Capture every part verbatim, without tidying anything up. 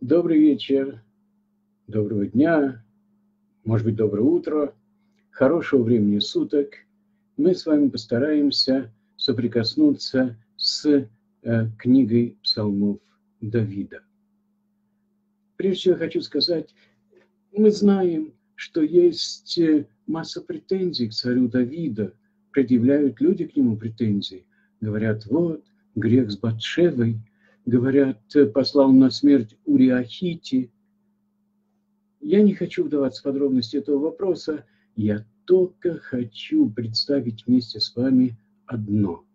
Добрый вечер, доброго дня, может быть, доброе утро, хорошего времени суток. Мы с вами постараемся соприкоснуться с э, книгой псалмов Давида. Прежде всего, я хочу сказать, мы знаем, что есть масса претензий к царю Давида, предъявляют люди к нему претензии. Говорят, вот, грех с Батшевой, говорят, послал на смерть Уриахити. Я не хочу вдаваться в подробности этого вопроса, я только хочу представить вместе с вами одно.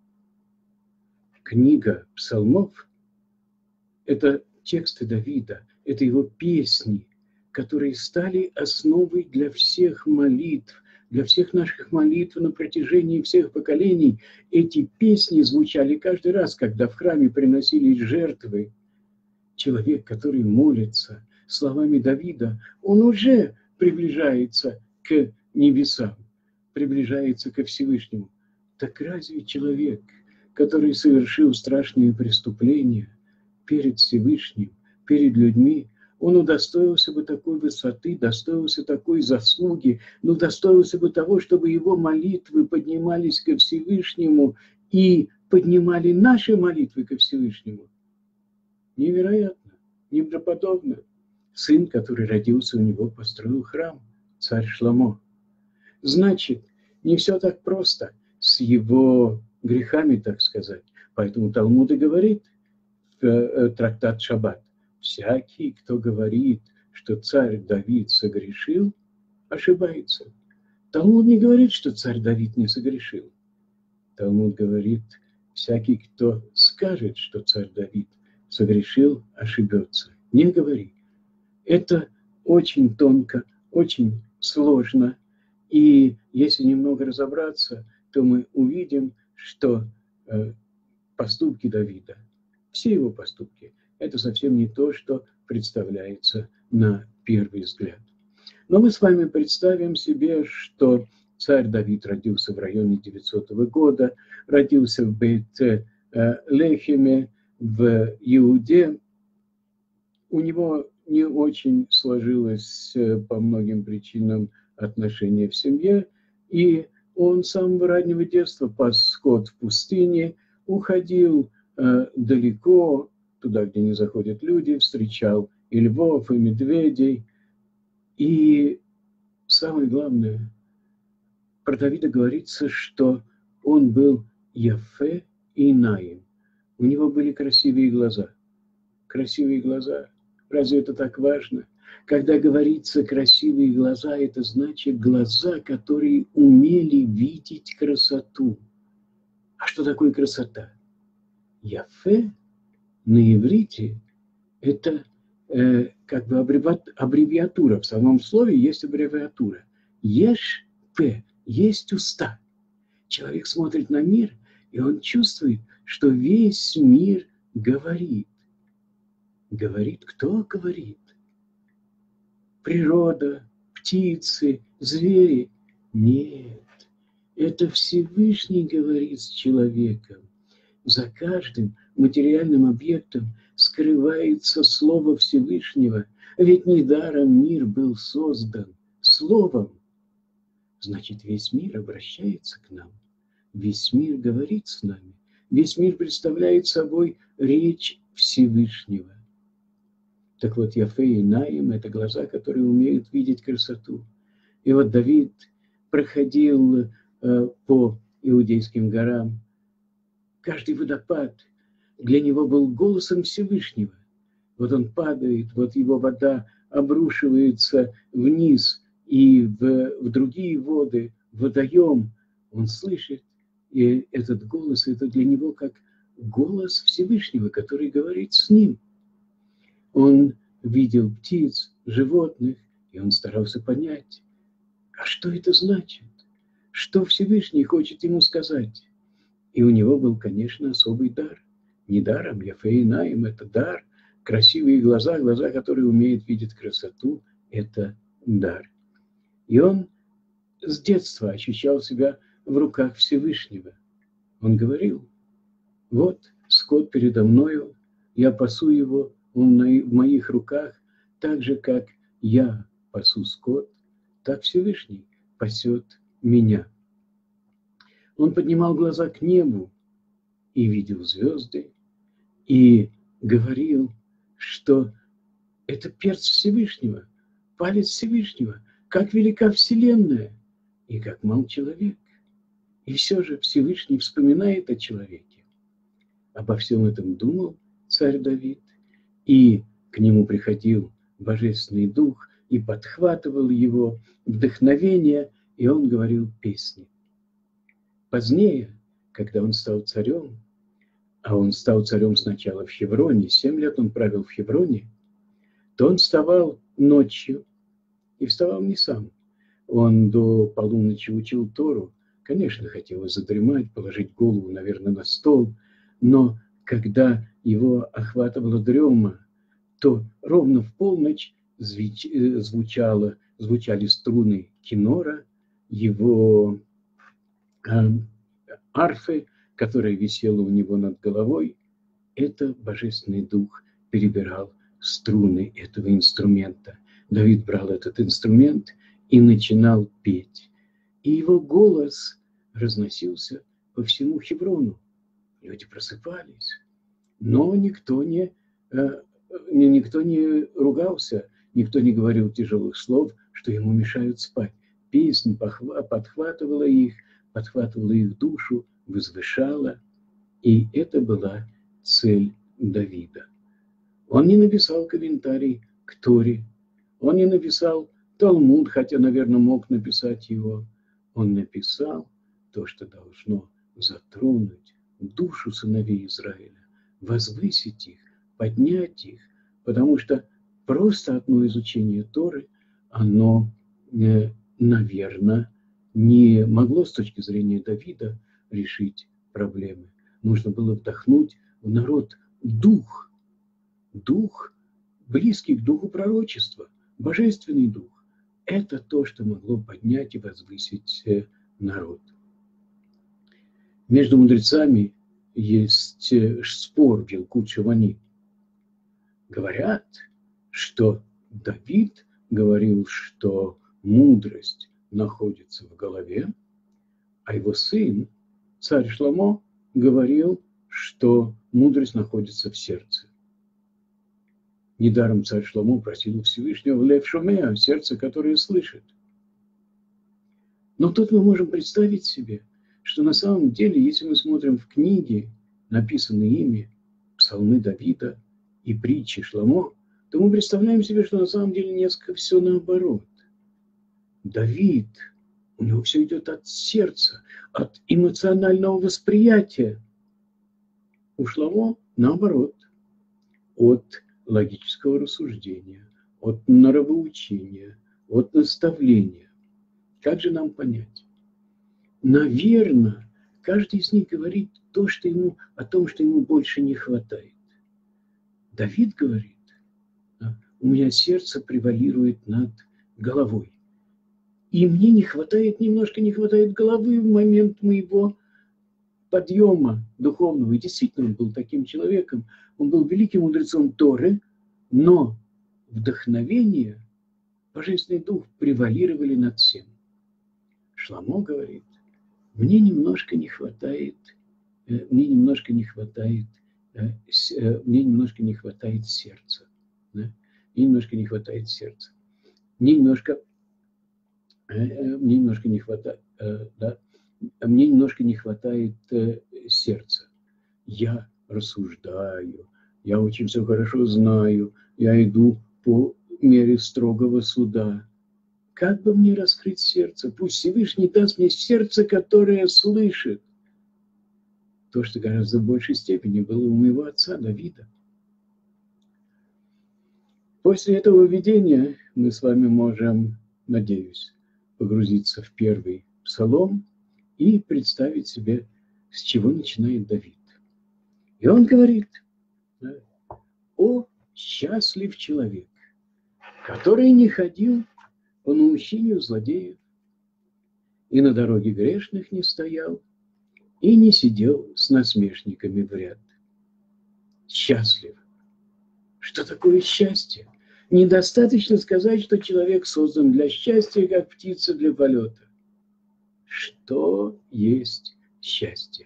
Книга псалмов – это тексты Давида, это его песни, которые стали основой для всех молитв, для всех наших молитв на протяжении всех поколений. Эти песни звучали каждый раз, когда в храме приносились жертвы. Человек, который молится словами Давида, он уже приближается к небесам, приближается ко Всевышнему. Так разве человек, который совершил страшные преступления перед Всевышним, перед людьми, он удостоился бы такой высоты, достоился такой заслуги, но удостоился бы того, чтобы его молитвы поднимались ко Всевышнему и поднимали наши молитвы ко Всевышнему? Невероятно, неправдоподобно. Сын, который родился у него, построил храм, царь Шломо. Значит, не все так просто с его грехами, так сказать. Поэтому Талмуд и говорит, трактат Шаббат, всякий, кто говорит, что царь Давид согрешил, ошибается. Талмуд не говорит, что царь Давид не согрешил. Талмуд говорит, всякий, кто скажет, что царь Давид согрешил, ошибется. Не говори. Это очень тонко, очень сложно. И если немного разобраться, то мы увидим, что э, поступки Давида, все его поступки, это совсем не то, что представляется на первый взгляд. Но мы с вами представим себе, что царь Давид родился в районе девятисотого года, родился в Бейт-Лехеме, в Иуде. У него не очень сложилось по многим причинам отношения в семье, и он с самого раннего детства пас скот в пустыне, уходил э, далеко, туда, где не заходят люди, встречал и львов, и медведей. И самое главное, про Давида говорится, что он был яфе и наим. У него были красивые глаза. Красивые глаза. Разве это так важно? Когда говорится красивые глаза, это значит глаза, которые умели видеть красоту. А что такое красота? Яфе на иврите это э, как бы аббревиатура. В самом слове есть аббревиатура. Еш пе, есть уста. Человек смотрит на мир, и он чувствует, что весь мир говорит. Говорит, кто говорит? Природа, птицы, звери? Нет, это Всевышний говорит с человеком. За каждым материальным объектом скрывается Слово Всевышнего. Ведь недаром мир был создан Словом. Значит, весь мир обращается к нам. Весь мир говорит с нами. Весь мир представляет собой речь Всевышнего. Так вот, Яфе и Наим – это глаза, которые умеют видеть красоту. И вот Давид проходил э, по Иудейским горам. Каждый водопад для него был голосом Всевышнего. Вот он падает, вот его вода обрушивается вниз и в, в другие воды, в водоем. Он слышит, и этот голос – это для него как голос Всевышнего, который говорит с ним. Он видел птиц, животных, и он старался понять, а что это значит? Что Всевышний хочет ему сказать? И у него был, конечно, особый дар. Не даром, Яфе и Наим – это дар. Красивые глаза, глаза, которые умеют видеть красоту – это дар. И он с детства ощущал себя в руках Всевышнего. Он говорил, вот скот передо мною, я пасу его Он в моих руках, так же, как я пасу скот, так Всевышний пасет меня. Он поднимал глаза к небу и видел звезды, и говорил, что это перст Всевышнего, палец Всевышнего, как велика Вселенная и как мал человек. И все же Всевышний вспоминает о человеке. Обо всем этом думал царь Давид, и к нему приходил Божественный Дух и подхватывал его вдохновение, и он говорил песни. Позднее, когда он стал царем, а он стал царем сначала в Хевроне, семь лет он правил в Хевроне, то он вставал ночью, и вставал не сам. Он до полуночи учил Тору, конечно, хотел задремать, положить голову, наверное, на стол, но когда его охватывала дрема, то ровно в полночь звучало, звучали струны кинора, его э, арфы, которая висела у него над головой. Это Божественный Дух перебирал струны этого инструмента. Давид брал этот инструмент и начинал петь. И его голос разносился по всему Хеврону. Люди просыпались, но никто не, никто не ругался, никто не говорил тяжелых слов, что ему мешают спать. Песня подхватывала их, подхватывала их душу, возвышала. И это была цель Давида. Он не написал комментарий к Торе, он не написал Талмуд, хотя, наверное, мог написать его. Он написал то, что должно затронуть душу сыновей Израиля, возвысить их, поднять их, потому что просто одно изучение Торы, оно, наверное, не могло с точки зрения Давида решить проблемы. Нужно было вдохнуть в народ дух, дух, близкий к духу пророчества, божественный дух. Это то, что могло поднять и возвысить народ. Между мудрецами есть спор в Илкут Шивани. Говорят, что Давид говорил, что мудрость находится в голове, а его сын, царь Шломо, говорил, что мудрость находится в сердце. Недаром царь Шломо просил Всевышнего лев шомеа, сердце, которое слышит. Но тут мы можем представить себе, что на самом деле, если мы смотрим в книги, написанные ими, псалмы Давида и притчи Шломо, то мы представляем себе, что на самом деле несколько все наоборот. Давид, у него все идет от сердца, от эмоционального восприятия. У Шломо наоборот, от логического рассуждения, от нравоучения, от наставления. Как же нам понять? Наверное, каждый из них говорит то, что ему, о том, что ему больше не хватает. Давид говорит, у меня сердце превалирует над головой. И мне не хватает, немножко не хватает головы в момент моего подъема духовного. И действительно, он был таким человеком. Он был великим мудрецом Торы, но вдохновение, Божественный Дух превалировали над всем. Шломо говорит, мне немножко не хватает, мне немножко не хватает, мне немножко не хватает сердца. Да? Мне немножко не хватает сердца. Мне немножко, мне немножко не хватает, да? Мне немножко не хватает сердца. Я рассуждаю, я очень все хорошо знаю, я иду по мере строгого суда. Как бы мне раскрыть сердце? Пусть Всевышний даст мне сердце, которое слышит. То, что гораздо в большей степени было у моего отца Давида. После этого видения мы с вами можем, надеюсь, погрузиться в первый псалом и представить себе, с чего начинает Давид. И он говорит, о, счастлив человек, который не ходил по наущению злодеев, и на дороге грешных не стоял, и не сидел с насмешниками в ряд. Счастлив. Что такое счастье? Недостаточно сказать, что человек создан для счастья, как птица для полета. Что есть счастье?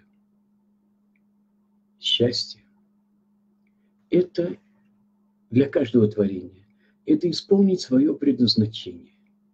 Счастье – это для каждого творения. Это исполнить свое предназначение.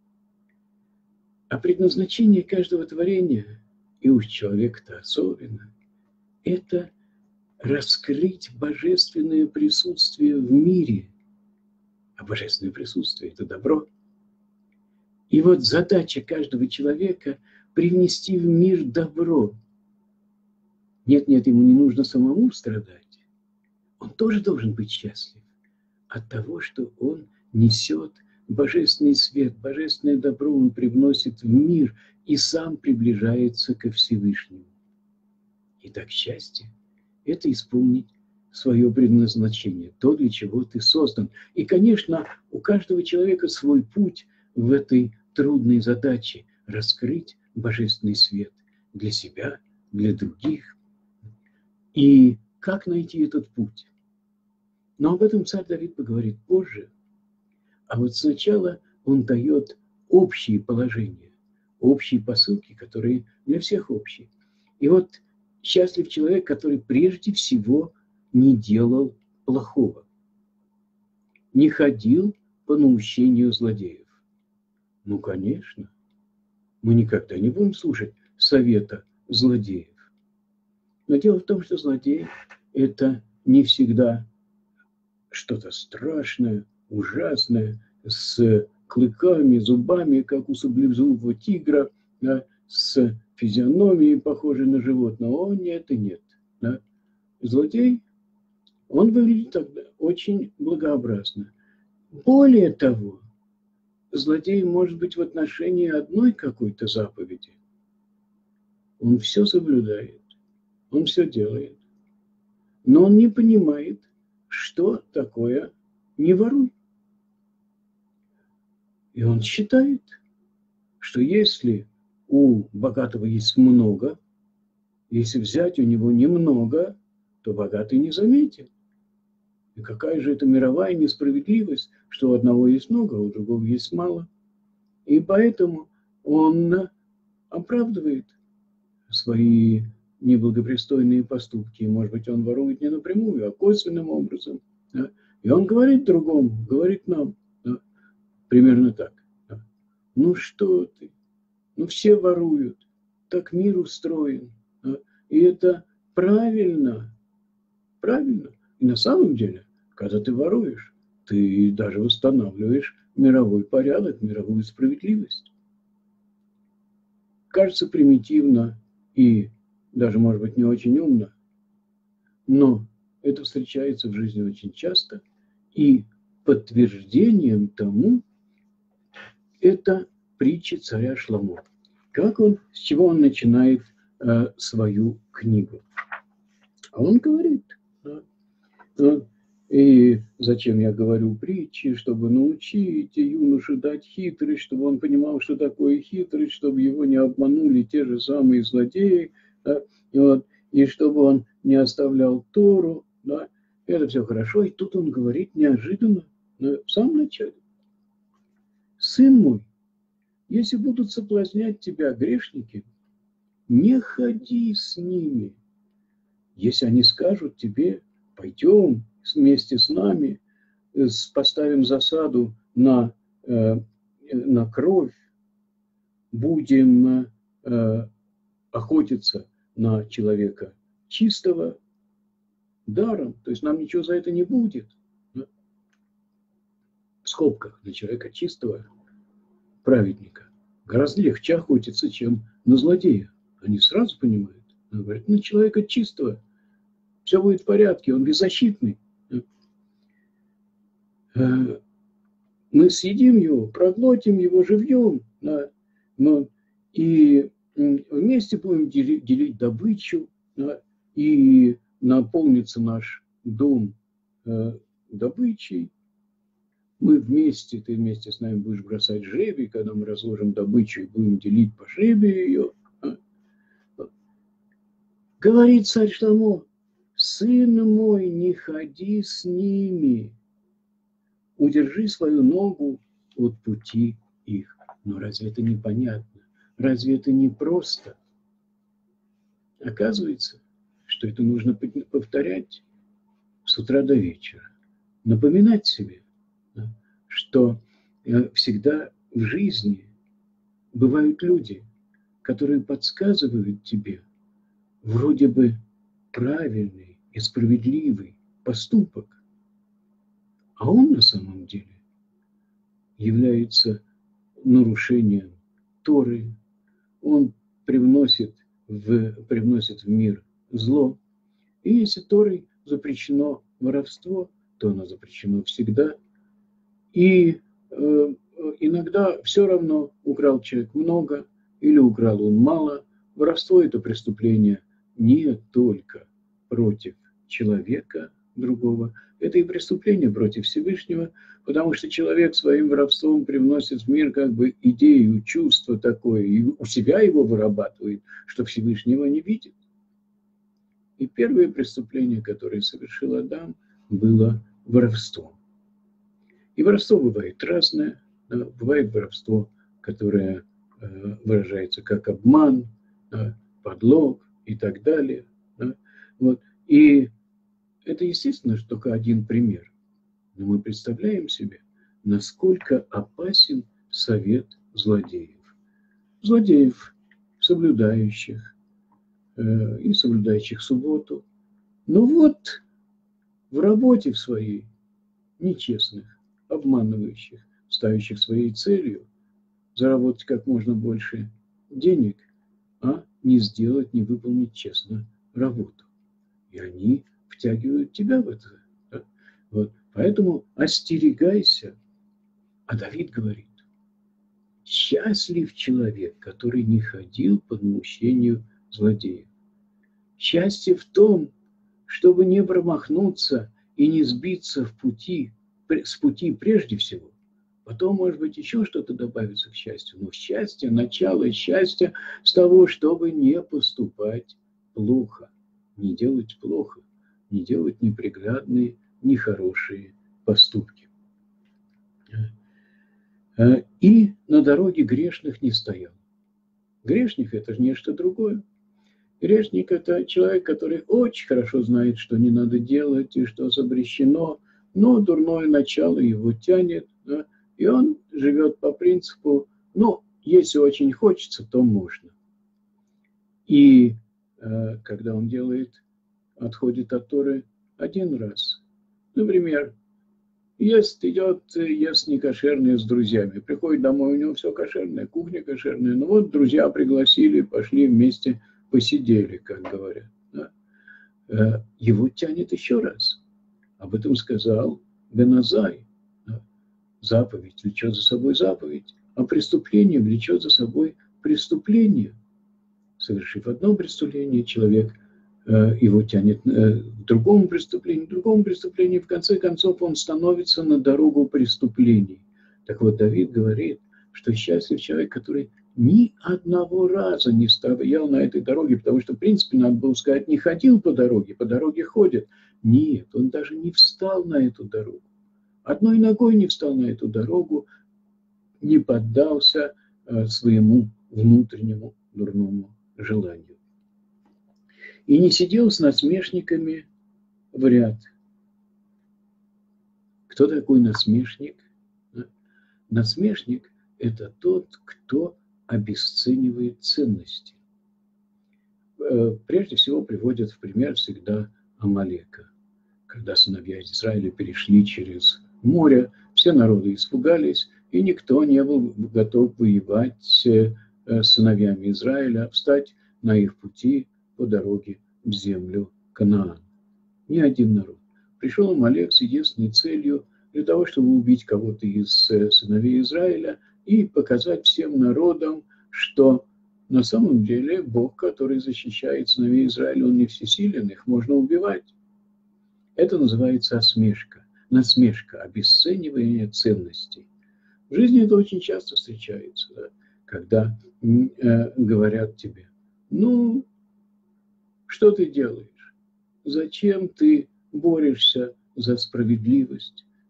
А предназначение каждого творения, и уж человека-то особенно, это раскрыть божественное присутствие в мире. А божественное присутствие – это добро. И вот задача каждого человека – привнести в мир добро. Нет-нет, ему не нужно самому страдать. Он тоже должен быть счастлив от того, что он несет божественный свет, божественное добро он привносит в мир и сам приближается ко Всевышнему. Итак, счастье – это исполнить свое предназначение, то, для чего ты создан. И, конечно, у каждого человека свой путь в этой трудной задаче – раскрыть божественный свет для себя, для других. И как найти этот путь? Но об этом царь Давид поговорит позже. А вот сначала он дает общие положения, общие посылки, которые для всех общие. И вот счастлив человек, который прежде всего не делал плохого, не ходил по наущению злодеев. Ну, конечно, мы никогда не будем слушать совета злодеев. Но дело в том, что злодей – это не всегда что-то страшное, ужасное, с клыками, зубами, как у саблезубого тигра, да, с физиономией, похожей на животного. О, нет и нет. Да. Злодей, он выглядит тогда очень благообразно. Более того, злодей может быть в отношении одной какой-то заповеди. Он все соблюдает, он все делает. Но он не понимает, что такое не воруй. И он считает, что если у богатого есть много, если взять у него немного, то богатый не заметит. И какая же это мировая несправедливость, что у одного есть много, а у другого есть мало. И поэтому он оправдывает свои неблагопристойные поступки. Может быть, он ворует не напрямую, а косвенным образом. Да? И он говорит другому, говорит нам, да? Примерно так. Да? Ну что ты? Ну все воруют. Так мир устроен. Да? И это правильно. Правильно. И на самом деле, когда ты воруешь, ты даже восстанавливаешь мировой порядок, мировую справедливость. Кажется примитивно и даже, может быть, не очень умно, но это встречается в жизни очень часто, и подтверждением тому это притча царя Шломо. Как он, с чего он начинает э, свою книгу? А он говорит, да, э, и зачем я говорю притчи, чтобы научить юношу дать хитрость, чтобы он понимал, что такое хитрость, чтобы его не обманули те же самые злодеи, да, и, вот, и чтобы он не оставлял Тору, да, это все хорошо. И тут он говорит неожиданно, да, в самом начале: сын мой, если будут соблазнять тебя грешники, не ходи с ними. Если они скажут тебе: пойдем вместе с нами, поставим засаду на, на кровь, будем охотиться на человека чистого даром, то есть нам ничего за это не будет. В скобках, на человека чистого, праведника, гораздо легче охотиться, чем на злодея. Они сразу понимают. Он говорит: на человека чистого все будет в порядке, он беззащитный. Мы съедим его, проглотим его живьем, да, но и вместе будем делить, делить добычу, да, и наполнится наш дом э, добычей. Мы вместе, ты вместе с нами будешь бросать жребий, когда мы разложим добычу и будем делить по жребию ее. Да. Говорит царь Шломо: сын мой, не ходи с ними. удержи свою ногу от пути их. Но разве это непонятно? Разве это не просто? Оказывается, что это нужно повторять с утра до вечера. Напоминать себе, что всегда в жизни бывают люди, которые подсказывают тебе вроде бы правильный и справедливый поступок, а он на самом деле является нарушением Торы, он привносит в, привносит в мир зло. И если Торой запрещено воровство, то оно запрещено всегда. И э, иногда все равно, украл человек много или украл он мало. Воровство – это преступление не только против человека другого, это и преступление против Всевышнего, потому что человек своим воровством привносит в мир как бы идею, чувство такое, и у себя его вырабатывает, что Всевышнего не видит. И первое преступление, которое совершил Адам, было воровство. И воровство бывает разное. Да? Бывает воровство, которое э, выражается как обман, да? Подлог и так далее. Да? Вот. И это, естественно, что только один пример. Но мы представляем себе, насколько опасен совет злодеев. Злодеев, соблюдающих э, и соблюдающих субботу. Но вот в работе в своей нечестных, обманывающих, ставящих своей целью заработать как можно больше денег, а не сделать, не выполнить честно работу. И они втягивают тебя в это. Да? Вот. Поэтому остерегайся. А Давид говорит, счастлив человек, который не ходил по наущению злодеев. Счастье в том, чтобы не промахнуться и не сбиться в пути, с пути прежде всего. Потом, может быть, еще что-то добавится к счастью. Но счастье, начало счастья с того, чтобы не поступать плохо, не делать плохо, не делать неприглядные, нехорошие поступки. И на дороге грешных не стоял. Грешник – это же нечто другое. Грешник – это человек, который очень хорошо знает, что не надо делать и что запрещено, но дурное начало его тянет, да, и он живет по принципу, ну, если очень хочется, то можно. И э, когда он делает, отходит от Торы один раз, например, ест, идет, ест некошерное с друзьями, приходит домой, у него все кошерное, кухня кошерная, ну вот друзья пригласили, пошли вместе, посидели, как говорят. Да? Его тянет еще раз. Об этом сказал Бен Азай. Да? Заповедь влечет за собой заповедь, а преступление влечет за собой преступление. Совершив одно преступление, человек э, его тянет э, к другому преступлению, к другому преступлению, в конце концов он становится на дорогу преступлений. Так вот, Давид говорит, что счастлив человек, который ни одного раза не стоял на этой дороге, потому что, в принципе, надо было сказать, не ходил по дороге, по дороге ходит. Нет, он даже не встал на эту дорогу. Одной ногой не встал на эту дорогу, не поддался э, своему внутреннему дурному желанию. И не сидел с насмешниками в ряд. Кто такой насмешник? Насмешник – это тот, кто обесценивает ценности. Прежде всего приводят в пример всегда Амалека. Когда сыновья Израиля перешли через море, все народы испугались, и никто не был готов воевать с сыновьями Израиля, встать на их пути по дороге в землю Канаан. Ни один народ. Пришел Амалек с единственной целью для того, чтобы убить кого-то из сыновей Израиля и показать всем народам, что на самом деле Бог, который защищает сыновей Израиля, Он не всесилен, их можно убивать. Это называется осмешка, насмешка, обесценивание ценностей. В жизни это очень часто встречается, да, когда э, говорят тебе, ну, что ты делаешь? Зачем ты борешься за справедливость?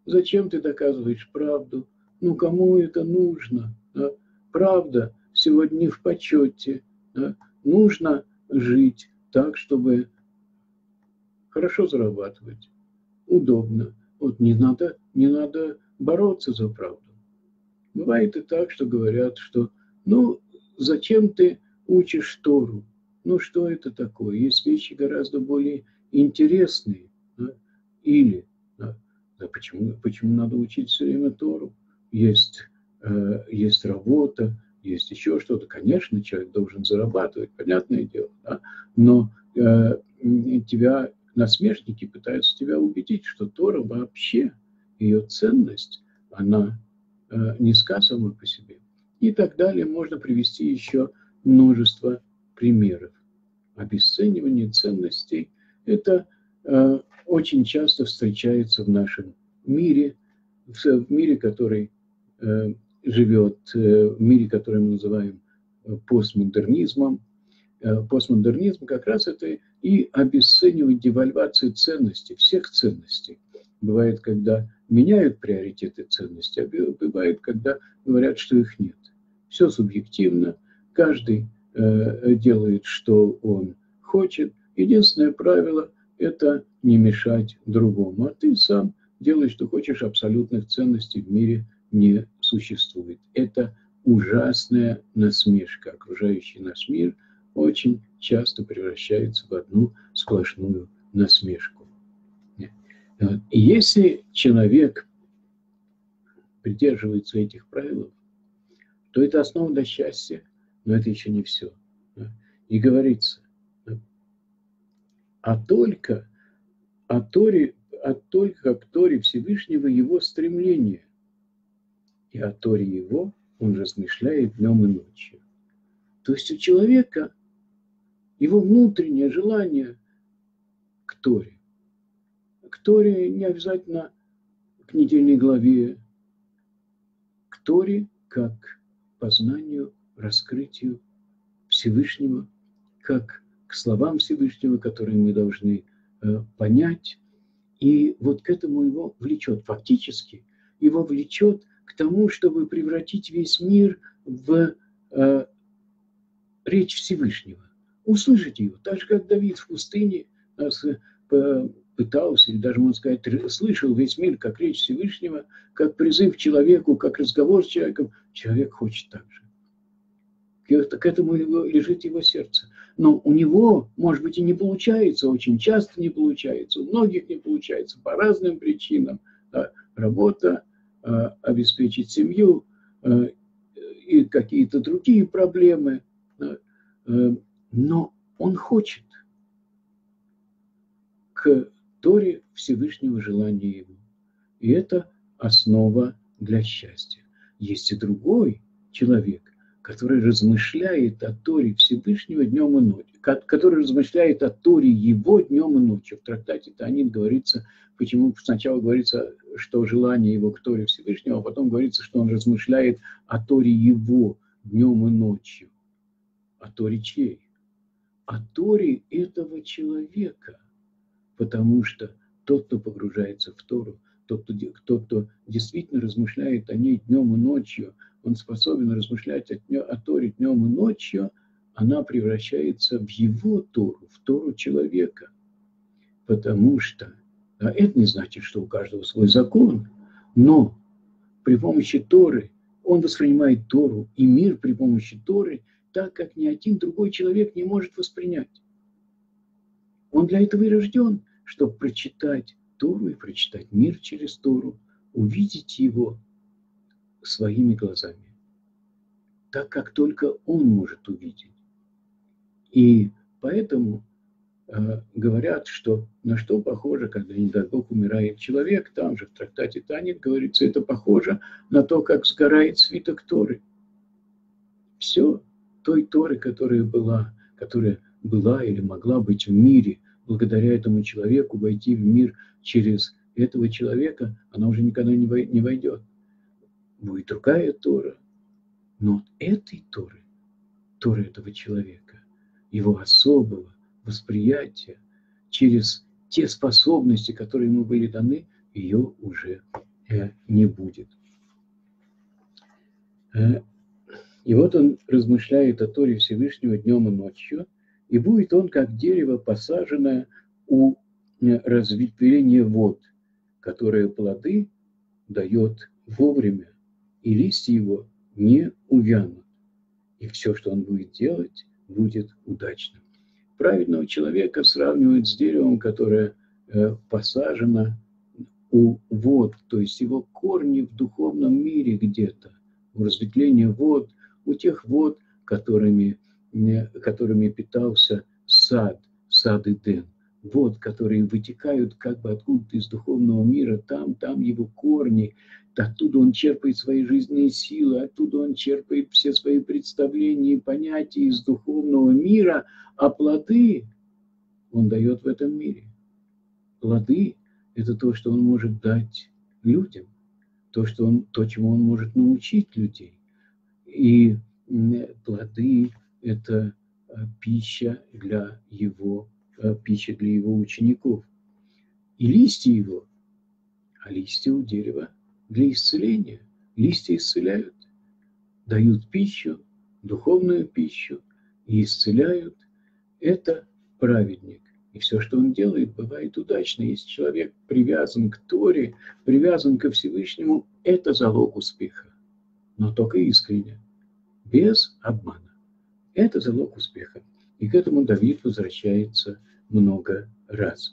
зачем ты доказываешь правду? Ну, кому это нужно? Да? Правда сегодня не в почете. Да? Нужно жить так, чтобы хорошо зарабатывать, удобно. Вот не надо, не надо бороться за правду. Бывает и так, что говорят, что ну, зачем ты учишь Тору? Ну, что это такое? Есть вещи гораздо более интересные. Да? Или, да, да, почему, почему надо учить все время Тору? Есть, э, есть работа, есть еще что-то. Конечно, человек должен зарабатывать, понятное дело. Да? Но э, тебя насмешники пытаются тебя убедить, что Тора вообще, ее ценность, она низка сама по себе. И так далее. Можно привести еще множество примеров. Обесценивание ценностей – это э, очень часто встречается в нашем мире, в, в мире, который э, живет, э, в мире, который мы называем постмодернизмом. Э, постмодернизм как раз это и обесценивание, девальвация ценностей, всех ценностей. Бывает, когда меняют приоритеты ценностей, а бывает, когда говорят, что их нет. Все субъективно, каждый э, делает, что он хочет. Единственное правило – это не мешать другому. А ты сам делаешь, что хочешь, абсолютных ценностей в мире не существует. Это ужасная насмешка. Окружающий наш мир очень часто превращается в одну сплошную насмешку. И если человек придерживается этих правил, то это основа для счастья, но это еще не все. И говорится, а только о Торе, а только к Торе Всевышнего его стремление, и о Торе его он размышляет днем и ночью. То есть у человека его внутреннее желание к Торе. К Торе не обязательно к недельной главе, к Торе как познанию, раскрытию Всевышнего, как к словам Всевышнего, которые мы должны э, понять. И вот к этому его влечет, фактически его влечет к тому, чтобы превратить весь мир в э, речь Всевышнего. Услышать ее, так же, как Давид в пустыне нас пытался, или даже, можно сказать, слышал весь мир как речь Всевышнего, как призыв к человеку, как разговор с человеком. Человек хочет так же. К этому лежит его сердце. Но у него, может быть, и не получается, очень часто не получается, у многих не получается по разным причинам. Да, работа, обеспечить семью и какие-то другие проблемы. Да, но он хочет к Торе Всевышнего желания его. И это основа для счастья. Есть и другой человек, который размышляет о Торе Всевышнего днем и ночью, который размышляет о Торе его днем и ночью. В трактате Таанит говорится, почему сначала говорится, что желание его к Торе Всевышнего, а потом говорится, что он размышляет о Торе его днем и ночью. О Торе чьей? О Торе этого человека. Потому что тот, кто погружается в Тору, тот, кто, тот, кто действительно размышляет о ней днем и ночью, он способен размышлять о, о Торе днем и ночью, она превращается в его Тору, в Тору человека. Потому что, да, это не значит, что у каждого свой закон, но при помощи Торы он воспринимает Тору и мир при помощи Торы так, как ни один другой человек не может воспринять. Он для этого и рожден, чтобы прочитать Тору и прочитать мир через Тору, увидеть его своими глазами, так как только он может увидеть. И поэтому э, говорят, что на что похоже, когда, не дай Бог, умирает человек, там же в трактате Таанит говорится, это похоже на то, как сгорает свиток Торы. Все той Торы, которая была, которая была или могла быть в мире, благодаря этому человеку войти в мир через этого человека, она уже никогда не войдет. Будет другая Тора. Но от этой Торы, Торы этого человека, его особого восприятия, через те способности, которые ему были даны, ее уже не будет. И вот он размышляет о Торе Всевышнего днем и ночью, и будет он, как дерево, посаженное у разветвления вод, которое плоды дает вовремя, и листья его не увянут. И все, что он будет делать, будет удачным. Праведного человека сравнивают с деревом, которое посажено у вод, то есть его корни в духовном мире где-то, в разветвлении вод, у тех вод, которыми, которыми питался сад, сад Эдем. Вод, которые вытекают как бы откуда-то из духовного мира, там, там его корни, оттуда он черпает свои жизненные силы, оттуда он черпает все свои представления и понятия из духовного мира, а плоды он дает в этом мире. Плоды – это то, что он может дать людям, то, что он, то, чему он может научить людей. И плоды – это пища для его, пища для его учеников. И листья его, а листья у дерева для исцеления. Листья исцеляют, дают пищу, духовную пищу и исцеляют. Это праведник. И все, что он делает, бывает удачно. Если человек привязан к Торе, привязан ко Всевышнему, это залог успеха. Но только искренне, без обмана. Это залог успеха. И к этому Давид возвращается много раз.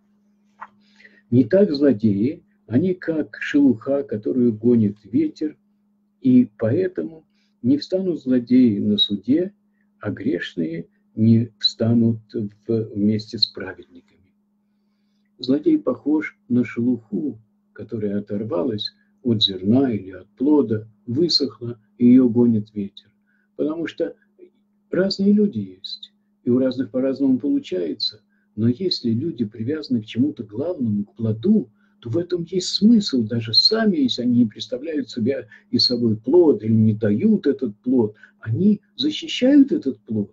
Не так злодеи, они как шелуха, которую гонит ветер, и поэтому не встанут злодеи на суде, а грешные не встанут вместе с праведниками. Злодей похож на шелуху, которая оторвалась от зерна или от плода, высохла, и ее гонит ветер. Потому что разные люди есть, и у разных по-разному получается. Но если люди привязаны к чему-то главному, к плоду, то в этом есть смысл. Даже сами, если они не представляют себя и собой плод, или не дают этот плод, они защищают этот плод.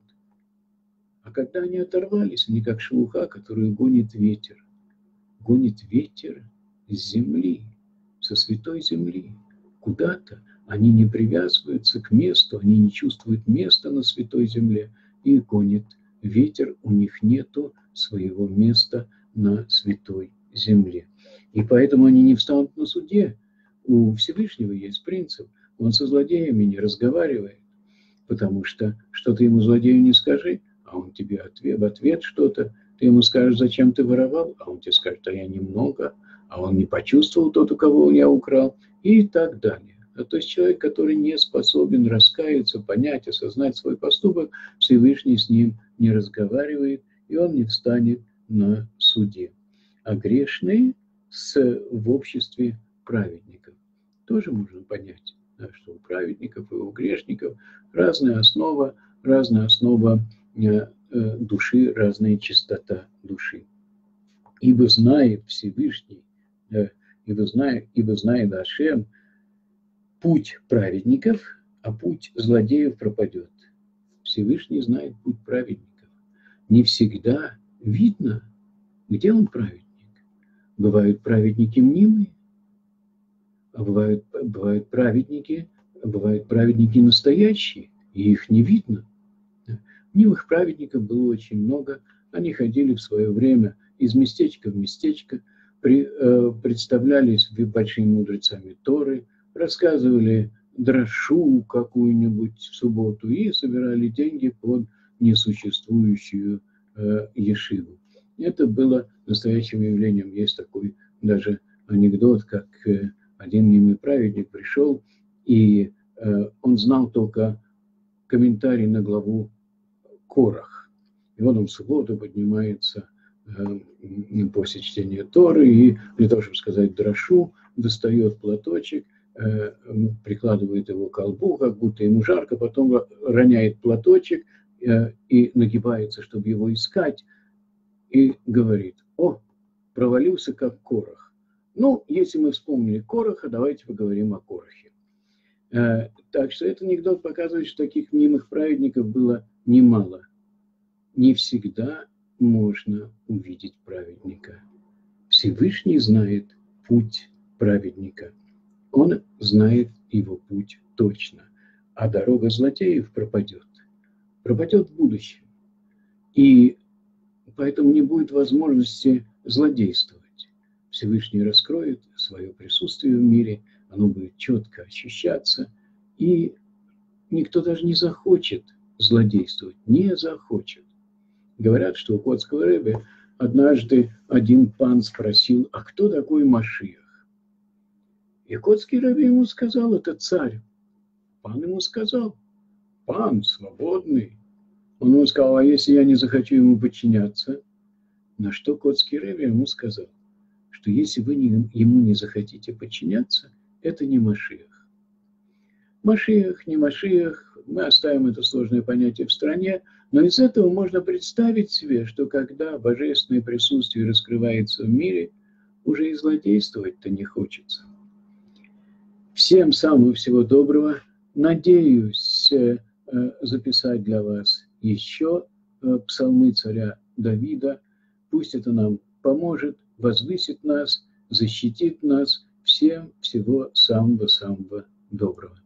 А когда они оторвались, они как шелуха, которую гонит ветер. Гонит ветер с земли, со святой земли. Куда-то они не привязываются к месту, они не чувствуют места на святой земле. И гонит ветер, у них нету своего места на святой земле. И поэтому они не встанут на суде. У Всевышнего есть принцип. Он со злодеями не разговаривает. Потому что что ты ему, злодею, не скажи, а он тебе ответ, в ответ что-то. Ты ему скажешь, зачем ты воровал, а он тебе скажет, а я немного, а он не почувствовал тот, у кого я украл, и так далее. А то есть человек, который не способен раскаяться, понять, осознать свой поступок, Всевышний с ним не разговаривает, и он не встанет на суде. А грешные с, в обществе праведников. Тоже можно понять, да, что у праведников и у грешников разная основа, разная основа э, э, души, разная чистота души. Ибо знает Всевышний, э, ибо знает, ибо знает Ашем, путь праведников, а путь злодеев пропадет. Всевышний знает путь праведников. Не всегда видно, где он праведник. Бывают праведники мнимые, а бывают, бывают праведники, бывают праведники настоящие, и их не видно. Мнимых праведников было очень много. Они ходили в свое время из местечка в местечко, при, э, представлялись большими мудрецами Торы, рассказывали дрошу какую-нибудь в субботу и собирали деньги под несуществующую э, ешиву. Это было настоящим явлением. Есть такой даже анекдот, как э, один мнимый праведник пришел, и э, он знал только комментарий на главу Корах. И вот он в субботу поднимается э, после чтения Торы, и для того, чтобы сказать дрошу, достает платочек, э, прикладывает его к колбу, как будто ему жарко, потом роняет платочек э, и нагибается, чтобы его искать, и говорит: о, провалился как Корах. Ну, если мы вспомнили Кораха, давайте поговорим о Корахе. Э, так что этот анекдот показывает, что таких мнимых праведников было немало. Не всегда можно увидеть праведника. Всевышний знает путь праведника. праведника. Он знает его путь точно, а дорога злодеев пропадет. Пропадет в будущем. И поэтому не будет возможности злодействовать. Всевышний раскроет свое присутствие в мире, оно будет четко ощущаться, и никто даже не захочет злодействовать, не захочет. Говорят, что у Котского Ребе однажды один пан спросил, а кто такой Машиах? И Котский Ребе ему сказал, это царь. Пан ему сказал, пан свободный. Он ему сказал, а если я не захочу ему подчиняться? На что Котский Ребе ему сказал, что если вы не, ему не захотите подчиняться, это не Машиах. Машиах, не Машиах, мы оставим это сложное понятие в стороне, но из этого можно представить себе, что когда божественное присутствие раскрывается в мире, уже и злодействовать-то не хочется. Всем самого всего доброго. Надеюсь э, записать для вас еще э, псалмы царя Давида. Пусть это нам поможет, возвысит нас, защитит нас. Всем всего самого-самого доброго.